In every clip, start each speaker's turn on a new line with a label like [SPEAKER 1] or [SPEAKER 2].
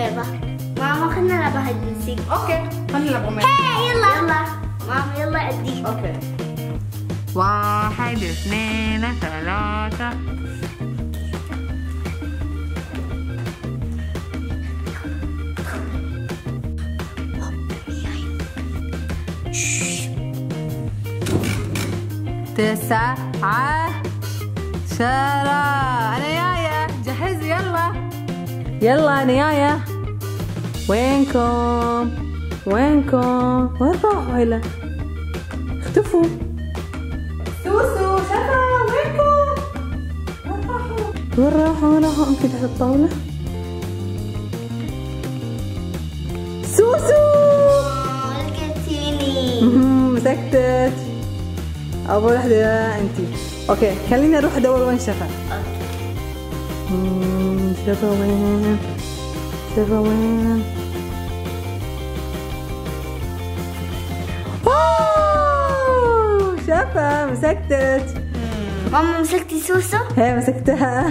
[SPEAKER 1] لعبة. ماما خلنا نلعب هاي الموسيقى.
[SPEAKER 2] اوكي خلينا نلعب أمين.
[SPEAKER 1] هي يلا ماما يلا عدي.
[SPEAKER 2] اوكي 1 2 3 9 10. أنا جاية، جهزوا يلا يلا أنا جاية. وينكم؟ وين راحوا هلا؟ اختفوا. سوسو شفا وينكم؟ وين راحوا؟ يمكن تحت الطاولة. سوسو
[SPEAKER 1] لقيتيني.
[SPEAKER 2] مسكتت. أول وحدة أنتي. أوكي خليني أروح أدور وين شفا. شفا وين؟ شفا وين؟ شفا مسكتت.
[SPEAKER 1] ماما مسكتي سوسو؟
[SPEAKER 2] هي مسكتها.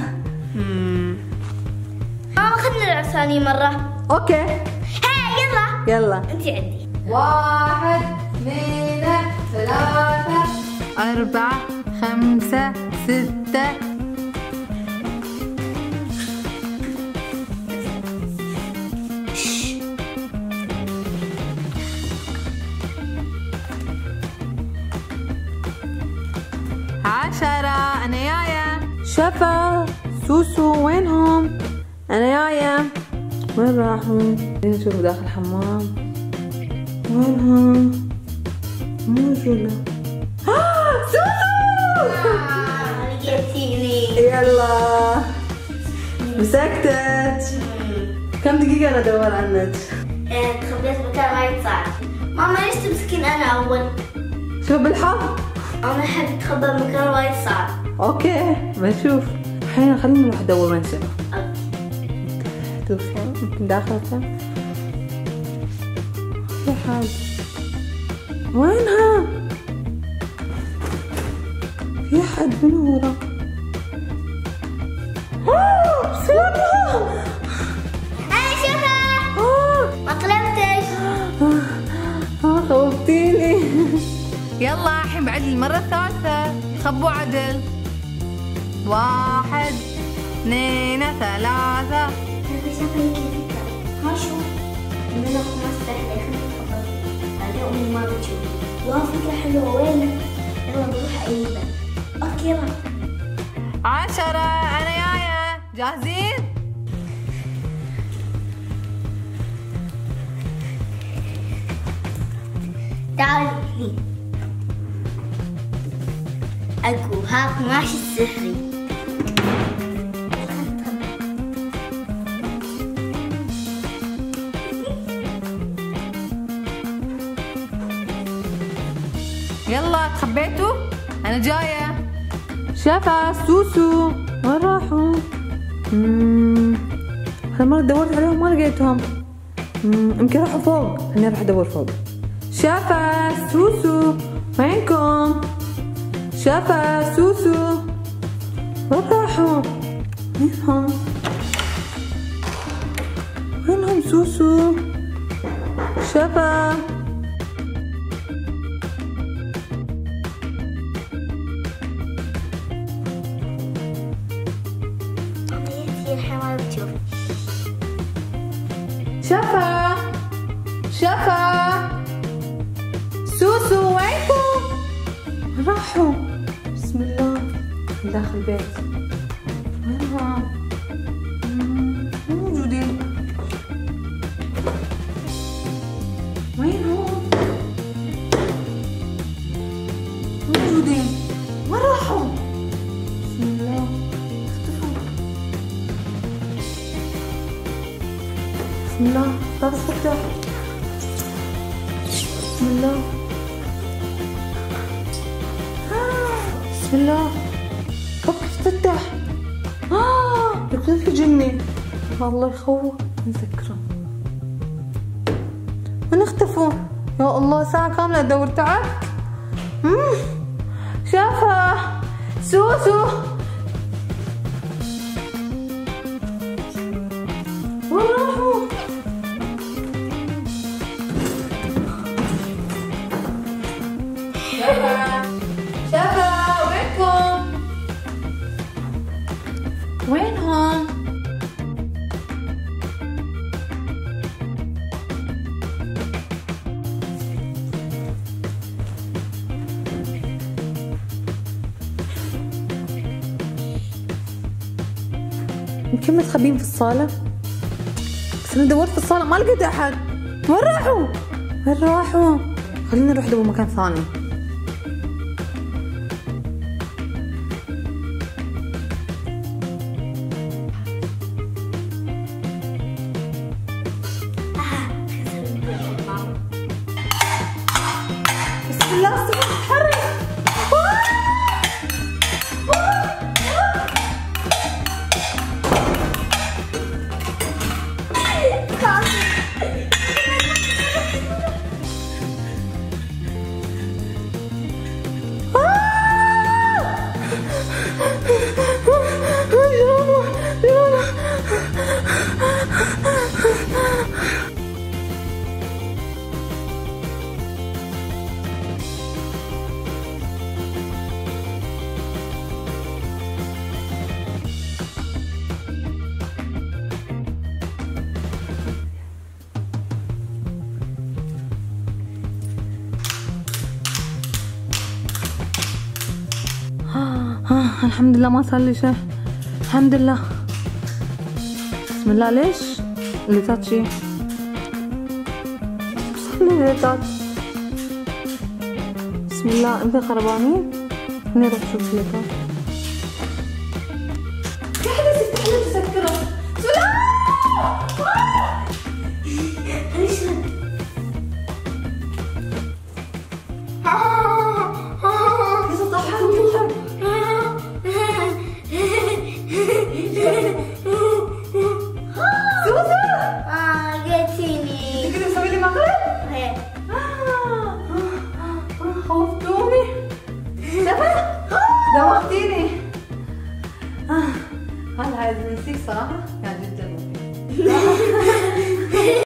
[SPEAKER 1] ماما خلنا نلعب ثاني مرة.
[SPEAKER 2] اوكي
[SPEAKER 1] هي يلا انتي عدي.
[SPEAKER 2] 1 2 3 4 5 6 10. أنا جاية. شفا سوسو وينهم؟ أنا جاية. وين راحوا؟ نشوف داخل الحمام. وينهم؟ موجودة. سوسو!
[SPEAKER 1] لقيتيني.
[SPEAKER 2] يلا مسكتت. كم دقيقة أنا أدور عنك؟
[SPEAKER 1] تخبيت مكان وايد صعب. ماما ليش تمسكين أنا أول؟
[SPEAKER 2] شوف بالحظ.
[SPEAKER 1] أنا أحب أتخبى بمكان وايد صعب.
[SPEAKER 2] اوكي بنشوف. الحين خلينا نروح ندور وين شفا. يمكن داخل كم. في حاجة. وينها؟ في حد من ورا. سلامة.
[SPEAKER 1] أنا شفا. ما طلبتش.
[SPEAKER 2] خوفتيني. يلا الحين بعد المرة الثالثة. خبوا عدل. 1 2 3.
[SPEAKER 1] شفا يمكن ها شوف. من خمس سهلة خلينا نتخبى. بعدين أمي ما بتشوف. فكرة حلوة وين؟ يلا نروح أيوة. أوكي يلا.
[SPEAKER 2] 10. أنا جاية. جاهزين؟
[SPEAKER 1] تعالي هني. أكو هاك ماشي السحري.
[SPEAKER 2] يلا تخبيتوا؟ أنا جاية. شفا سوسو وين راحوا؟ هالمرة دورت عليهم ما لقيتهم. يمكن راحوا فوق. خليني أروح أدور فوق. شفا سوسو وينكم؟ شفا سوسو وين راحوا؟ وينهم سوسو؟ شفا شفا سوسو وينكم؟ راحوا. بسم الله داخل البيت. وينهم؟ مو موجودين. وينهم؟ موجودين. وين راحوا؟ بسم الله اختفوا. بسم الله باب الفتح. بسم الله. بسم الله باب افتح. يقول في جني. الله يخوف. نذكره. وين اختفوا؟ يا الله ساعة كاملة ادور. تعبت. شافها سوسو. وين راحوا؟ يمكن متخبين في الصالة، بس أنا دورت في الصالة ما لقيت أحد. وين راحوا؟ وين راحوا؟ خلينا نروح ندور مكان ثاني. بسم الله السماء تتحرك. الحمد لله ما صار لي شيء، الحمد لله. بسم الله. ليش الليتات شي؟ صار لي الليتات. بسم الله. انت خربانين؟ خليني اروح اشوف الليتات. يا حبيبتي افتحي لي تسكره. بسم الله. خوفتوني. شفت؟ دوختيني. هذا عايز نسيك صراحة، يعني جدا.